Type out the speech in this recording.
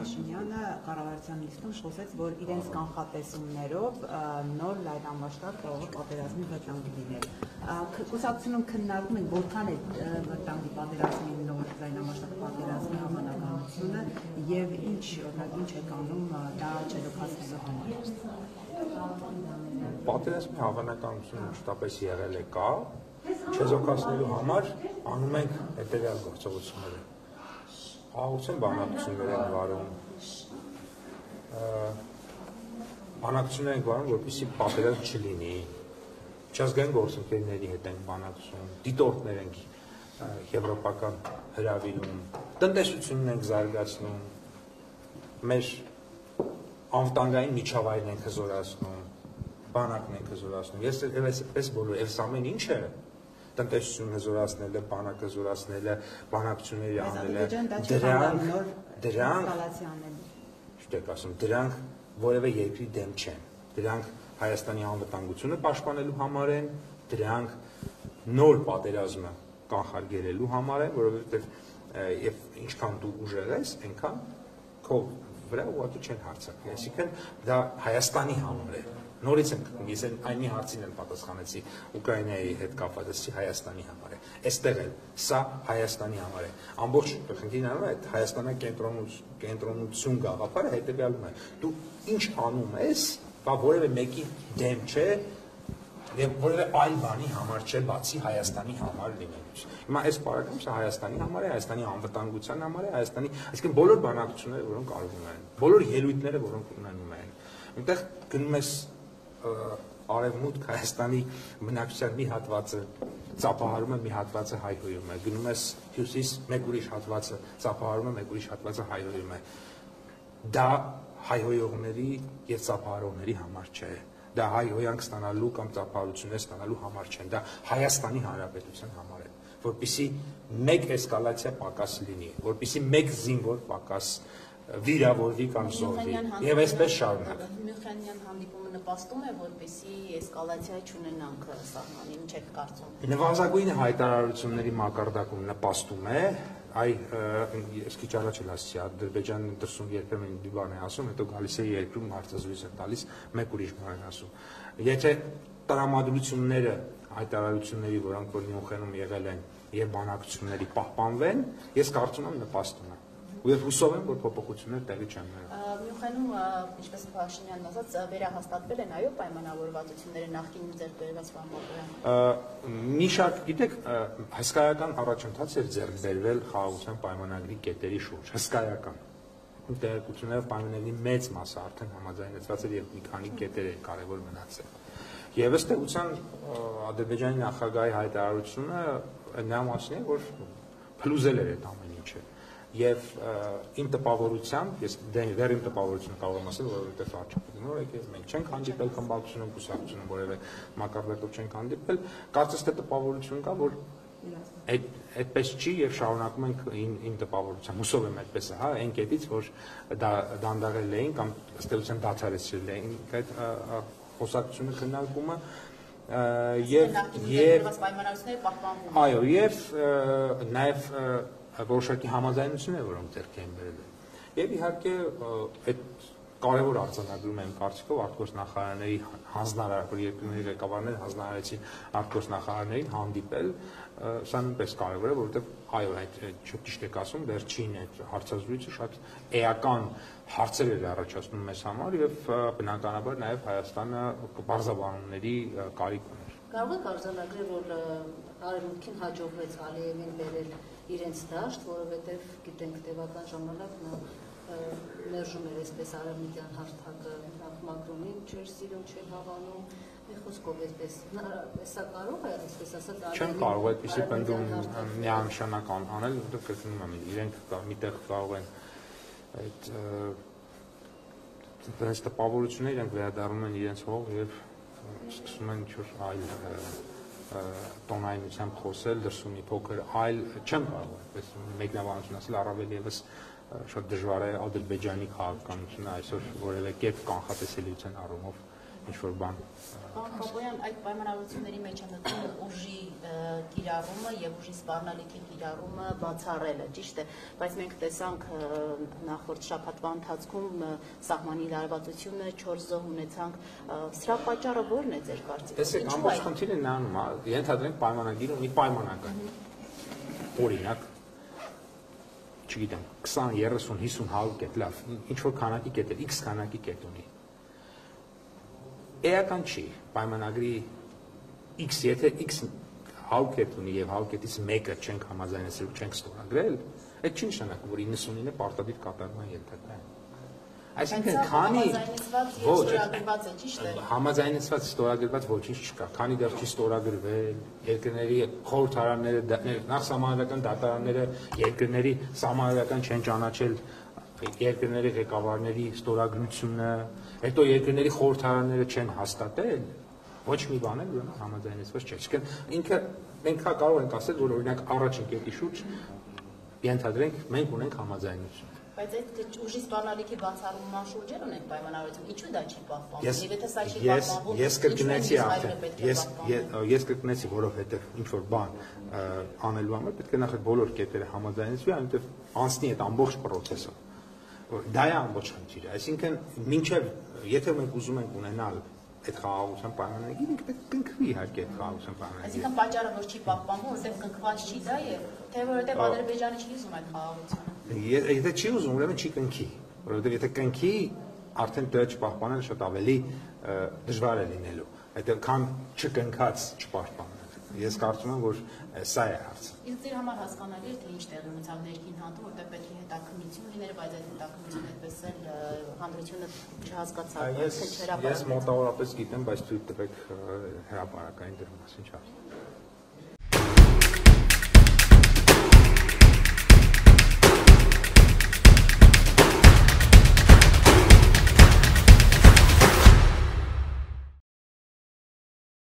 Փաշինյանը կառավարության նիստում խոսեց, որ իրենց կանխատեսումներով նոր լայնամասշտաբ խաղաղ պատերազմի վտանգ լինել։ Կուսակցությունում քննարկում են որքան է վտանգի պատերազմի նոր լայնամասշտաբ պատերազմի հավանականությունը եւ ինչ է կանում դա չեզոքացնելու համար։ Պատերազմի հավանականությունը մշտապես եղել է կա, չեզոքացնելու համար անում ենք հետևյալ գործողությունները։ Ահություն բանակցություններ են վարում, բանակցություններ են վարում, որպեսզի պատերազմ չլինի, միջազգային գործընկերների հետ ենք բանակցում, դիտորդներ ենք եվրոպական հրավիրում, տնտեսությունն ենք զարգացնում, մեր անվտանգային միջավայրն ենք հզորացնում, բանակն ենք հզորացնում։ Ես այս բոլոր այս ամեն ինչը տնտեսությունը հզորացնելը, բանակը հզորացնելը, բանակցությունների անելը, դրանք որևէ երկրի դեմ չեն։ Դրանք Հայաստանի անվտանգությունը պաշտպանելու համար են, դրանք նոր պատերազմը կանխարգելելու համար են, որովհետև եւ ինչքան դու ուժեղ ես, այնքան քո վրա ուղղակի չեն հարձակվի։ Այսինքն դա Հայաստանի համար է։ Նորից ես այն հարցին էլ պատասխանեցի Ուկրաինայի հետ կապված, Հայաստանի համար է։ Այստեղ էլ սա Հայաստանի համար է։ Ամբողջ խնդիրն այդ կենտրոնություն գաղափարը հետևյալում է։ Դու ինչ անում ես, բա որևէ մեկի դեմ չէ եւ որևէ այլ բանի համար չէ, բացի Հայաստանի համար լինելուց։ Հիմա այս պարագայում սա Հայաստանի համար է, Հայաստանի անվտանգության համար է, Հայաստանի, այսինքն բոլոր բանակցությունները, որոնք արվում են, բոլոր ելույթները, որոնք ունենում են։ Այնտեղ գնում ես արևմուտք Հայաստանի բնակչության մի հատվածը ծափահարում է, մի հատվածը հայհոյում է, գնում ես հյուսիս մեկ ուրիշ հատվածը ծափահարում է, մեկ ուրիշ հատվածը հայհոյում է։ Դա հայհոյողների եւ ծափահարողների համար չէ։ Դա հայհոյանք ստանալու կամ ծափահարություններ ստանալու համար չեն, դա Հայաստանի Հանրապետության համար է, որպեսզի մեկ էսկալացիա պակաս լինի, որպեսզի մեկ զինվոր պակաս վիրավորվի կամ զոհվի եւ այսպես շարունակ։ Մյունխենյան հանդիպումը նպաստում է, որպեսզի էսկալացիա չունենանք սահմանին, ինչ եք կարծում։ Նվազագույն հայտարարությունների մակարդակում նպաստում է, ես քիչ առաջ էլ ասացի, Ադրբեջանը դրսում երբեմն մի բան է ասում, հետո գալիս է երկրում հարցազրույց է տալիս, մեկ ուրիշ բան է ասում։ Եթե տրամադրությունները հայտարարությունների, որոնք որ Մյունխենում եղել են եւ բանակցությունների պահպանվեն, ես կարծում եմ նպաստում է։ Ու ես հուսով եմ, որ փոփոխություններ տեղի չեն ունենա։ Մյունխենում, ինչպես Փաշինյանն ասաց, վերահաստատվել են այո պայմանավորվածությունները նախկին ձեռք բերված բանվորը։ Մի շարք, գիտեք, հսկայական առաջընթաց էր ձեռք բերվել խաղաղության պայմանագրի կետերի շուրջ, հսկայական։ Տեղեկությունները պայմանագրի մեծ մասը արդեն համաձայնեցված էր եւ մի քանի կետեր էր կարեւոր մնացել։ Եվ ըստ էության Ադրբեջանի նախագահի հայտարարությունը նա մասին է, որ փլուզել էր այդ ամեն ինչը։ Եվ իմ տպավորությամբ, ես դեռ իմ տպավորությունը կարող եմ ասել, որովհետև արժեքների նորեկ է, մենք չենք հանդիպել խմբակցությունում, կուսակցությունում որևէ մակարդակով չենք հանդիպել, կարծես թե տպավորություն կա, որ այդպես չի եւ շարունակում ենք իմ տպավորությամբ, հուսով եմ այդպես է, հա, այն կետից, որ դա դանդաղել էին կամ ըստ էության դադարեցրել էին այդ խոսակցությունը քննարկումը այո, եւ նաեւ որոշակի համաձայնություններ, որոնք ձեռք էին բերել։ Եվ իհարկե այդ կարևոր արձանագրում եմ կարծիքով արտգործնախարարների հանձնարար, որ երկրների ղեկավարները հանձնարարեցին արտգործնախարարներին հանդիպել, սա նույնպես կարևոր է, որովհետև այո, այդ շատ ճիշտ եք ասում, վերջին այդ հարցազրույցը շատ էական հարցեր էր առաջացնում մեզ համար եւ բնականաբար նաեւ Հայաստանը բարձրաբանումների կարիք ուներ։ Կարող եք արձանագրել, որ Արևմուտքին հաջողվեց Ալիևին բերել իրենց դաշտ, որովհետև գիտենք տևական ժամանակ նա մերժում էր այսպես արևմտյան հարթակը, Մակրոնին չէր սիրում, չէր հավանում, մի խոսքով այսպես, սա կարող է այսպես ասած Չեն կարող այդպիսի պնդում միանշանակ անել, որովհետև կրկնում եմ, իրենք միտեղ կարող են այդ տպավորությունները իրենք վերադառնում են իրենց հող եւ սկսում են ինչ-որ այլ տոնայնությամբ խոսել, դրսում մի փոքր այլ չեմ կարող այդպես մեկնաբանություն ասել, առավել եւս շատ դժվար է Ադրբեջանի քաղաքականությունը այսօր որևէ կերպ կանխատեսելիության առումով ինչ-որ բան։ Պարոն Պապոյան, այդ պայմանավորությունների մեջ է մտնում ուժի կիրառումը եւ ուժի սպառնալիքի կիրառումը բացառելը, ճիշտ է, բայց մենք տեսանք նախորդ շաբաթվա ընթացքում սահմանի լարվածությունը 4 զոհ ունեցանք, սրա պատճառը ո՞րն է ձեր կարծիքով։ Տեսեք, ամբողջ խնդիրը նրանում է, ենթադրենք պայմանագիրը ունի պայմանական։ Օրինակ, չգիտեմ, 20, 30, 50, 100 կետ, լավ, ինչ-որ քանակի կետ է, x քանակի կետ ունի։ Էական չի, պայմանագրի x, եթե x 100 կետ ունի եւ 100 կետից մեկը չենք համաձայնեցել, չենք ստորագրել, այդ չի նշանակում, որ 99-ը պարտադիր կատարման ենթակա է։ Այսինքն, քանի ստորագրված է, ճիշտ է։ Համաձայնեցված ստորագրված ոչինչ չկա, քանի դեռ չի ստորագրվել, երկրների խորհրդարանները, նախ սահմանադրական դատարանները երկրների սահմանադրական չեն ճանաչել երկրների ղեկավարների ստորագրությունը, հետո երկրների խորհրդարանները չեն հաստատել, ոչ մի բան էլ ուրեմն համաձայնեցված չէ։ Այսինքն, ինքը մենք կարող ենք ասել, որ օրինակ առաջին կետի շուրջ ենթադրենք մենք ունենք համաձայնություն։ Բայց այդ ուժի սպառնալիքի բացառման շուրջ ունենք պայմանավորություն, ինչու դա չի պահպանվում։ Եվ եթե սա չի պահպանվում, ես կրկնեցի արդեն, ես կրկնեցի, որովհետև ինչ որ բան անելու համար պետք է նախ բոլոր կետերը համաձայնեցվի, այնտեղ անցնի այդ ամբողջ process-ը։ Դա է ամբողջ խնդիրը։ Այսինքն, մինչև եթե մենք ուզում ենք ունենալ այդ խաղաղության պայմանագիրը, ինքը պետք է կնքվի իհարկե այդ խաղաղության պայմանագիրը։ Այսինքն պատճառը որ չի պահպանվում, որտեղ կնքված չի դա եւ թե որովհետեւ Ադրբեջանը չի ուզում այդ խաղաղությունը։ Եթե չի ուզում, ուրեմն չի կնքի, որովհետեւ եթե կնքի, արդեն դրա չպահպանելը շատ ավելի դժվար է լինելու։ Այդտեղ քան չկնքած չպահպանել։ Ես կարծում եմ, որ սա է հարցը։ Իսկ ձեր համար հասկանալի է թե ինչ տեղի ունեցավ ներքին հանդիպում, որտեղ պետք է հետաքննություն լիներ, բայց այդ հետաքննությունը այդպես էլ հանրությունը չհասկացավ, թե չհրապարակվեց։ Ես մոտավորապես գիտեմ, բայց ցույց տվեք հրապարակային դրա մասին չասեմ։